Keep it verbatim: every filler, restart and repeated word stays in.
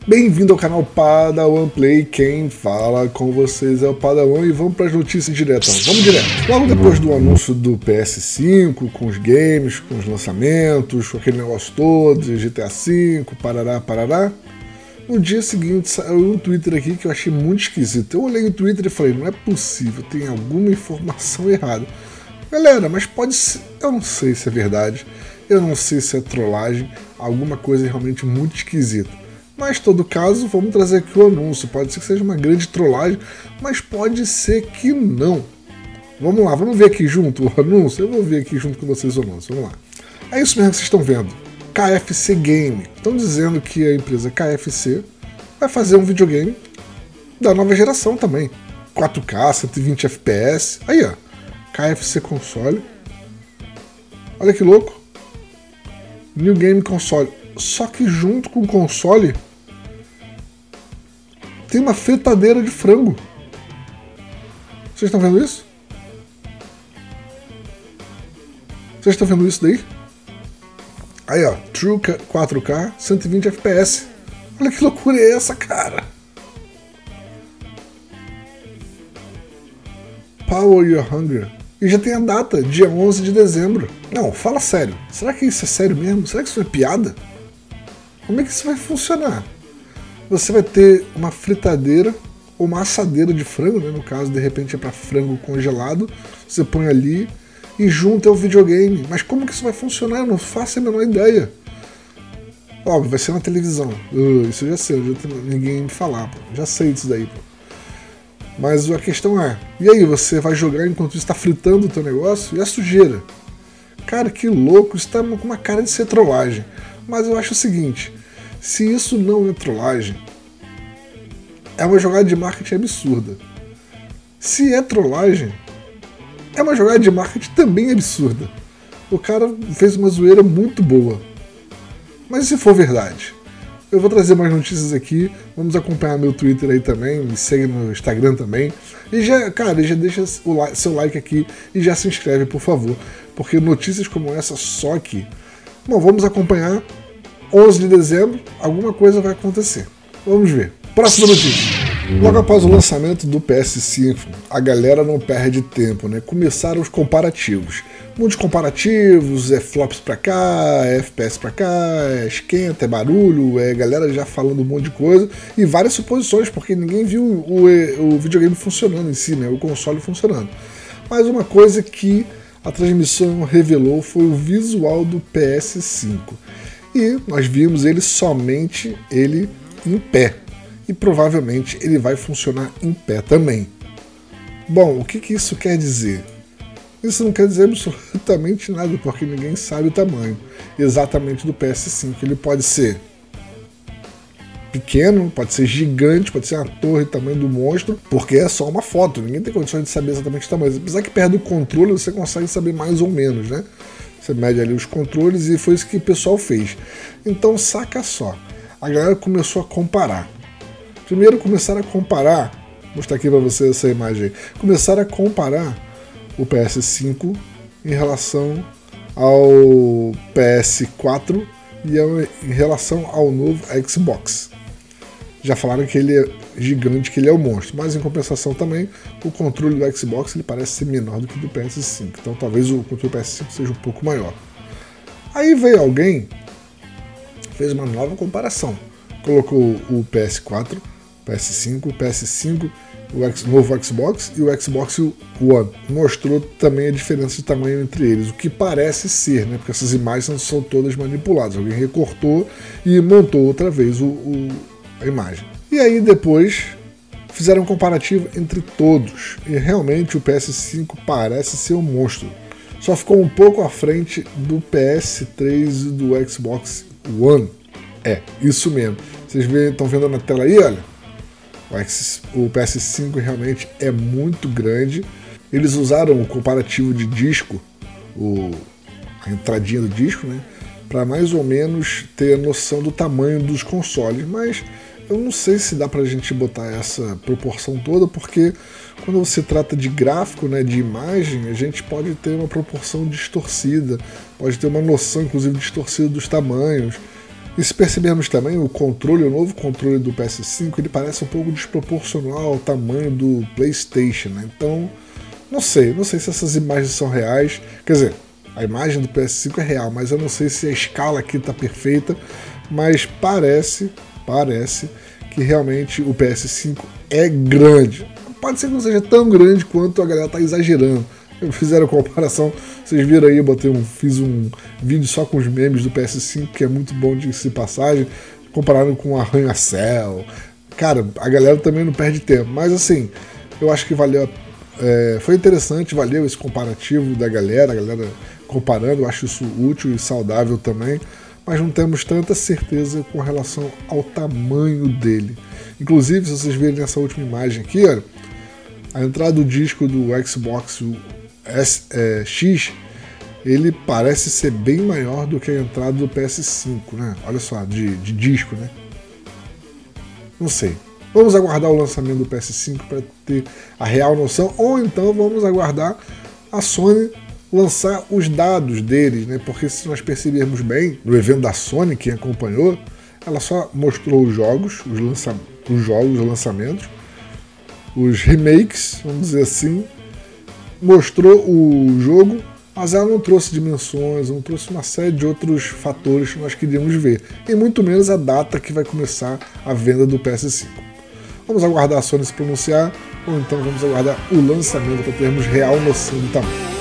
Bem-vindo ao canal Padawan Play, quem fala com vocês é o Padawan e vamos para as notícias direto. Vamos direto. Logo depois do anúncio do P S cinco, com os games, com os lançamentos, com aquele negócio todo, G T A cinco, parará, parará, no dia seguinte saiu um Twitter aqui que eu achei muito esquisito. Eu olhei o Twitter e falei, não é possível, tem alguma informação errada. Galera, mas pode ser, eu não sei se é verdade, eu não sei se é trollagem, alguma coisa realmente muito esquisita. Mas, em todo caso, vamos trazer aqui o anúncio. Pode ser que seja uma grande trollagem, mas pode ser que não. Vamos lá, vamos ver aqui junto o anúncio. Eu vou ver aqui junto com vocês o anúncio. Vamos lá. É isso mesmo que vocês estão vendo. K F C Game. Estão dizendo que a empresa K F C vai fazer um videogame da nova geração também. quatro K, cento e vinte F P S. Aí, ó. K F C Console. Olha que louco. New Game Console. Só que junto com o console tem uma fritadeira de frango. Vocês estão vendo isso? Vocês estão vendo isso daí? Aí, ó, True quatro K, cento e vinte F P S. Olha que loucura é essa, cara. Power Your Hunger. E já tem a data, dia onze de dezembro. Não, fala sério. Será que isso é sério mesmo? Será que isso é piada? Como é que isso vai funcionar? Você vai ter uma fritadeira ou uma assadeira de frango, né? No caso, de repente é para frango congelado. Você põe ali e junta o videogame. Mas como que isso vai funcionar? Eu não faço a menor ideia. Óbvio, vai ser na televisão. Uh, isso eu já sei, eu já tenho ninguém me falar. Pô. Já sei disso daí. Pô. Mas a questão é, e aí, você vai jogar enquanto está fritando o teu negócio? E a sujeira? Cara, que louco, isso tá com uma cara de ser trollagem. Mas eu acho o seguinte, se isso não é trollagem, é uma jogada de marketing absurda. Se é trollagem, é uma jogada de marketing também absurda. O cara fez uma zoeira muito boa. Mas se for verdade? Eu vou trazer mais notícias aqui, vamos acompanhar meu Twitter aí também, me segue no Instagram também. E já, cara, já deixa o like, seu like aqui e já se inscreve, por favor. Porque notícias como essa só aqui. Bom, vamos acompanhar. onze de dezembro, alguma coisa vai acontecer. Vamos ver. Próxima notícia. Logo após o lançamento do P S cinco, a galera não perde tempo, né? Começaram os comparativos. Muitos comparativos, é flops pra cá, é F P S pra cá, é esquenta, é barulho, é galera já falando um monte de coisa e várias suposições, porque ninguém viu o, o videogame funcionando em si, né? O console funcionando. Mas uma coisa que a transmissão revelou foi o visual do P S cinco. E nós vimos ele somente ele em pé. E provavelmente ele vai funcionar em pé também. Bom, o que, que isso quer dizer? Isso não quer dizer absolutamente nada, porque ninguém sabe o tamanho exatamente do P S cinco. Ele pode ser pequeno, pode ser gigante, pode ser uma torre tamanho do monstro, porque é só uma foto, ninguém tem condições de saber exatamente o tamanho. Apesar que perto do controle você consegue saber mais ou menos, né? Você mede ali os controles e foi isso que o pessoal fez. Então saca só, a galera começou a comparar. Primeiro começaram a comparar, vou mostrar aqui para você essa imagem aí, começaram a comparar o P S cinco em relação ao P S quatro e em relação ao novo Xbox. Já falaram que ele é gigante, que ele é o monstro, mas em compensação também o controle do Xbox ele parece ser menor do que o do P S cinco, então talvez o controle do P S cinco seja um pouco maior. Aí veio alguém, fez uma nova comparação, colocou o P S quatro, P S cinco, o P S cinco, o novo Xbox e o Xbox One. Mostrou também a diferença de tamanho entre eles, o que parece ser, né? Porque essas imagens são todas manipuladas. Alguém recortou e montou outra vez o, o, a imagem. E aí depois fizeram um comparativo entre todos. E realmente o P S cinco parece ser um monstro. Só ficou um pouco à frente do P S três e do Xbox One. É, isso mesmo. Vocês estão vendo na tela aí, olha? O P S cinco realmente é muito grande. Eles usaram o comparativo de disco, o, a entradinha do disco, né, para mais ou menos ter a noção do tamanho dos consoles, mas eu não sei se dá para a gente botar essa proporção toda, porque quando se trata de gráfico, né, de imagem, a gente pode ter uma proporção distorcida, pode ter uma noção, inclusive, distorcida dos tamanhos. E se percebermos também, o controle, o novo controle do P S cinco, ele parece um pouco desproporcional ao tamanho do PlayStation, né? Então, não sei, não sei se essas imagens são reais. Quer dizer, a imagem do P S cinco é real, mas eu não sei se a escala aqui está perfeita. Mas parece, parece que realmente o P S cinco é grande. Pode ser que não seja tão grande quanto a galera está exagerando. Fizeram comparação, vocês viram aí, eu botei um, fiz um vídeo só com os memes do P S cinco, que é muito bom de se passagem, comparado com o arranha-céu. Cara, a galera também não perde tempo, mas assim, eu acho que valeu, é, foi interessante, valeu esse comparativo da galera, a galera comparando, eu acho isso útil e saudável também, mas não temos tanta certeza com relação ao tamanho dele. Inclusive, se vocês verem nessa última imagem aqui, olha, a entrada do disco do Xbox S, é, X, ele parece ser bem maior do que a entrada do P S cinco, né? Olha só, de, de disco, né? Não sei. Vamos aguardar o lançamento do P S cinco para ter a real noção, ou então vamos aguardar a Sony lançar os dados deles, né? Porque se nós percebermos bem, no evento da Sony, quem acompanhou, ela só mostrou os jogos, os, lança os jogos, os lançamentos, os remakes, vamos dizer assim, mostrou o jogo, mas ela não trouxe dimensões, não trouxe uma série de outros fatores que nós queríamos ver, e muito menos a data que vai começar a venda do P S cinco. Vamos aguardar a Sony se pronunciar, ou então vamos aguardar o lançamento para termos real noção do tamanho.